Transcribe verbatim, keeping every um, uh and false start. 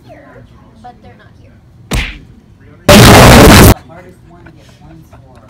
here, but they're not here. The hardest one to get points for.